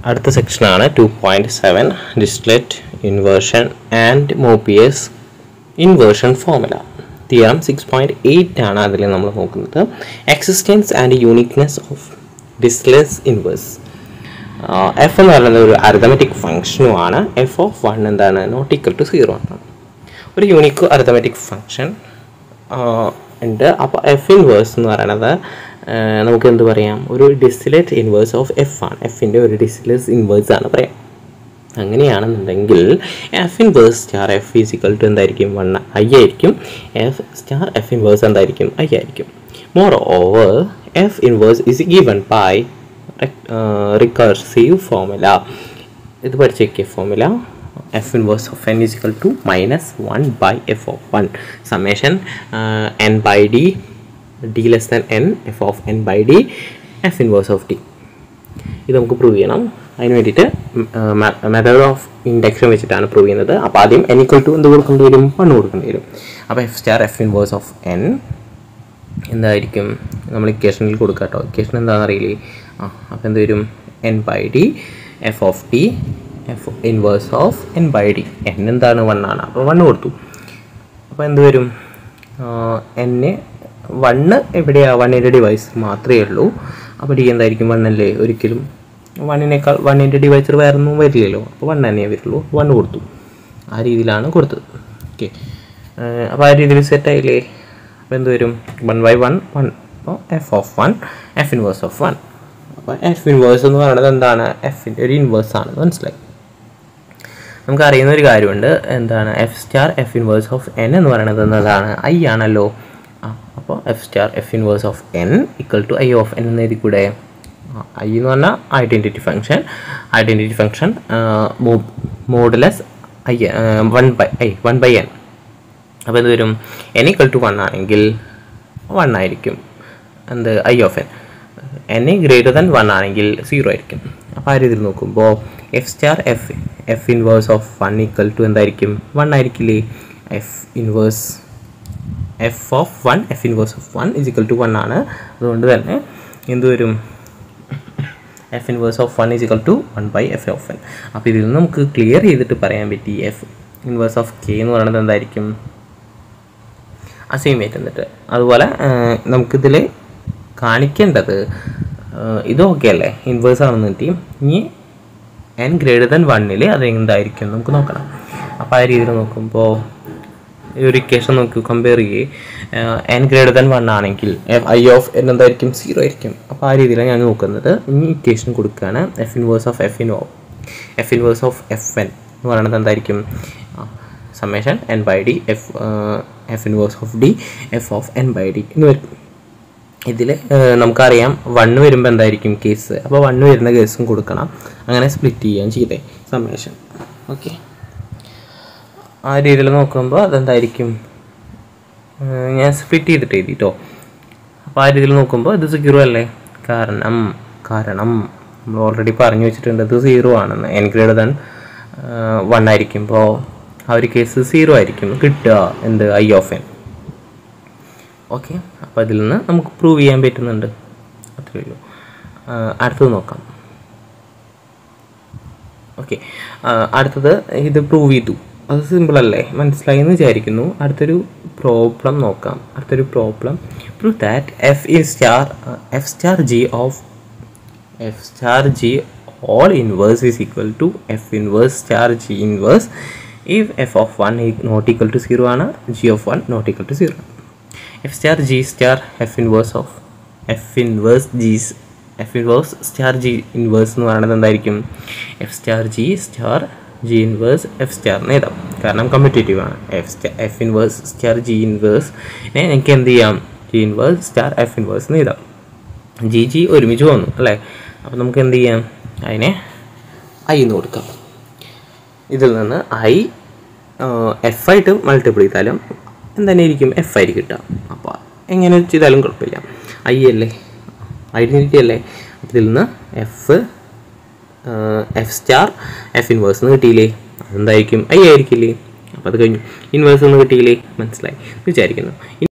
അടുത്ത സെക്ഷനാണ് 2.7 Dirichlet inversion and Mobius inversion formula. Theorem 6.8 ആണ് അതിൽ നമ്മൾ നോക്കുന്നത്. Existence and uniqueness of Dirichlet inverse. F എന്ന് പറയുന്നത് ഒരു അരിതമെറ്റിക് ഫംഗ്ഷനുമാണ്. എഫ് ഓഫ് 1 എന്താണ്? നോട്ട് ഈക്വൽ ടു 0 ആണ്. ഒരു യൂണിക് അരിതമെറ്റിക് ഫംഗ്ഷൻ ഉണ്ട്. അപ്പോൾ എഫ് ഇൻവേഴ്സ് എന്ന് പറയുന്നത് നമുക്ക് എന്ത് പറയാം? ഒരു ഡിസ്ക്ലെറ്റ് ഇൻവേഴ്സ് ഓഫ് എഫ് ആണ്. എഫിൻ്റെ ഒരു ഡിസ്ക്ലെറ്റ് ഇൻവേഴ്സ് ആണ് പറയാം. അങ്ങനെയാണെന്നുണ്ടെങ്കിൽ F inverse star F is equal to എന്തായിരിക്കും? 1 ഐ ആയിരിക്കും. എഫ് സ്റ്റാർ എഫ് ഇൻവേഴ്സ് എന്തായിരിക്കും? ഐ ആയിരിക്കും. Moreover F inverse is given by recursive formula. ഇത് പഠിച്ചേക്കിയ formula f inverse of n is equal to minus 1 by f of 1 summation n by d d less than n f of n by d f inverse of d. ഇത് നമുക്ക് prove ചെയ്യണം. അതിന് വേണ്ടിയിട്ട് method of induction വെച്ചിട്ടാണ് prove ചെയ്യുന്നത്. അപ്പോൾ ആദ്യം n equal to എന്ത് കൊടുക്കേണ്ടി വരും? 1 കൊടുക്കേണ്ടി വരും. അപ്പോൾ F star F inverse of n എന്തായിരിക്കും? നമ്മൾ ഇക്വേഷനിൽ കൊടുക്കാം കേട്ടോ. ഇക്വേഷൻ എന്താണെന്ന് അറിയില്ലേ? അപ്പോൾ എന്ത് വരും? n by d f of d F inverse of N by D. N എന്താണ്? 1 ആണ്. അപ്പോൾ 1 കൊടുത്തു. അപ്പോൾ എന്ത് വരും? എന്നെ 1 എവിടെയാണ്? 1ൻ്റെ ഡിവൈസ് മാത്രമേ ഉള്ളൂ. അപ്പോൾ ഡി എന്തായിരിക്കും? 1 അല്ലേ? ഒരിക്കലും 1നേക്കാൾ 1ൻ്റെ ഡിവൈസർ വേറെ ഒന്നും വരില്ലല്ലോ. അപ്പോൾ 1 തന്നെ വരുള്ളൂ. 1 കൊടുത്തു. ആ രീതിയിലാണ് കൊടുത്തത്. ഓക്കെ. അപ്പോൾ ആ രീതിയിൽ സെറ്റായില്ലേ? അപ്പോൾ എന്ത് വരും? 1 by 1 1. അപ്പോൾ F of 1 F inverse of 1. അപ്പോൾ എഫ് ഇൻവേഴ്സ് എന്ന് പറയുന്നത് എന്താണ്? എഫിൻ്റെ ഒരു ഇൻവേഴ്സ് ആണെന്ന് മനസ്സിലായി. നമുക്കറിയുന്ന ഒരു കാര്യമുണ്ട്. എന്താണ്? F star F inverse of N എന്ന് പറയുന്നത് എന്നതാണ്? ഐ ആണല്ലോ. അപ്പോൾ F star F inverse of N equal to I of N എന്ന് എഴുതി കൂടെ? ഐ എന്ന് പറഞ്ഞാൽ identity function modulus I 1 by n. അപ്പോൾ എന്ത് വരും? എൻ ഈക്വൽ ടു 1 ആണെങ്കിൽ 1 ആയിരിക്കും എന്ത്? I of N. N greater than 1 ആണെങ്കിൽ 0 ആയിരിക്കും. അപ്പോൾ ആ രീതിയിൽ നോക്കുമ്പോൾ F star F inverse of 1 equal to എന്തായിരിക്കും? 1 ആയിരിക്കില്ലേ? F inverse F of 1 F inverse of 1 is equal to 1 ആണ്. അതുകൊണ്ട് തന്നെ എന്ത് വരും? F inverse of 1 is equal to 1 by F of N. അപ്പോൾ ഇതിൽ നിന്ന് നമുക്ക് ക്ലിയർ ചെയ്തിട്ട് പറയാൻ പറ്റി എഫ് ഇൻവേഴ്സ് ഓഫ് കെ എന്ന് പറയുന്നത് എന്തായിരിക്കും? അസൈൻ ആയിട്ട് എന്നിട്ട് അതുപോലെ നമുക്കിതിൽ കാണിക്കേണ്ടത് ഇത് ഓക്കെ അല്ലേ? ഇൻവേഴ്സ് ആണെന്ന് കിട്ടി. ഇനി n ഗ്രേറ്റർ ദാൻ 1 അത് എന്തായിരിക്കും നമുക്ക് നോക്കണം. അപ്പോൾ ആ രീതിയിൽ നോക്കുമ്പോൾ ഈ ഒരു ഇക്വേഷൻ നോക്കൂ, കമ്പയർ ചെയ്യേ. n ഗ്രേറ്റർ ദാൻ 1 ആണെങ്കിൽ ഐ ഓഫ് n എന്തായിരിക്കും? 0 ആയിരിക്കും. അപ്പോൾ ആ രീതിയിലാണ് ഞാൻ നോക്കുന്നത്. ഇനി ഇക്വേഷൻ കൊടുക്കുകയാണ്. F inverse of F inverse of F N എന്ന് പറയുന്നത് എന്തായിരിക്കും? Summation n by d F inverse of D F of n by d എന്ന് വരും. ഇതിൽ നമുക്കറിയാം 1 വരുമ്പോൾ എന്തായിരിക്കും കേസ്? അപ്പോൾ 1 വരുന്ന കേസും കൊടുക്കണം. അങ്ങനെ സ്പ്ലിറ്റ് ചെയ്യാൻ ചെയ്തേ സമ്മേഷൻ. ഓക്കെ. ആ രീതിയിൽ നോക്കുമ്പോൾ അതെന്തായിരിക്കും? ഞാൻ സ്പ്ലിറ്റ് ചെയ്തിട്ട് എഴുതിട്ടോ. അപ്പോൾ ആ രീതിയിൽ നോക്കുമ്പോൾ ഇത് 0 അല്ലേ? കാരണം നമ്മൾ ഓൾറെഡി പറഞ്ഞു വെച്ചിട്ടുണ്ട് ഇത് 0 ആണെന്ന്. n ഗ്രേറ്റർ ദാൻ 1 ആയിരിക്കുമ്പോൾ ആ ഒരു കേസ് 0 ആയിരിക്കും കിട്ടുക. എന്ത്? I of N. ഓക്കെ. അപ്പോൾ അതിൽ നിന്ന് നമുക്ക് പ്രൂവ് ചെയ്യാൻ പറ്റുന്നുണ്ട്. അത്രയേ ഉള്ളൂ. അടുത്തത് നോക്കാം. ഓക്കെ. അടുത്തത് ഇത് പ്രൂവ് ചെയ്തു. അത് സിമ്പിളല്ലേ? മനസ്സിലായി എന്ന് വിചാരിക്കുന്നു. അടുത്തൊരു പ്രോബ്ലം നോക്കാം. Prove that F star G all inverse is equal to F inverse star G inverse if f of 1 is not equal to 0 ആണ്, g of 1 not equal to 0. f star g star f inverse star g inverse എന്ന് പറയുന്നത് എന്തായിരിക്കും? f star g inverse f star എന്ന് എഴുതാം. കാരണം commutative ആണ്. f inverse star g inverse എനിക്ക് എന്ത് ചെയ്യാം? g inverse star f inverse എന്ന് എഴുതാം. g ഒരുമിച്ച് വന്നു അല്ലേ? അപ്പോൾ നമുക്ക് എന്ത് ചെയ്യാം? അതിനെ i എന്ന് കൊടുക്കാം. ഇതിൽ നിന്ന് ഐ എഫ് ആയിട്ട് മൾട്ടിപ്പിൾ ചെയ്താലും എന്തായിരിക്കും? എഫ് ആയിരിക്കും കിട്ടുക. അപ്പോൾ എങ്ങനെ ചെയ്താലും കുഴപ്പമില്ല. ഐ അല്ലേ? ഐഡൻറ്റിറ്റി അല്ലേ? അപ്പോൾ ഇതിൽ നിന്ന് എഫ് സ്റ്റാർ എഫ് ഇൻവേഴ്സ് എന്ന് കിട്ടിയില്ലേ? അതെന്തായിരിക്കും? ഐ ആയിരിക്കില്ലേ? അപ്പോൾ അത് കഴിഞ്ഞു. ഇൻവേഴ്സ് എന്ന് കിട്ടിയില്ലേ? മനസ്സിലായി വിചാരിക്കുന്നു.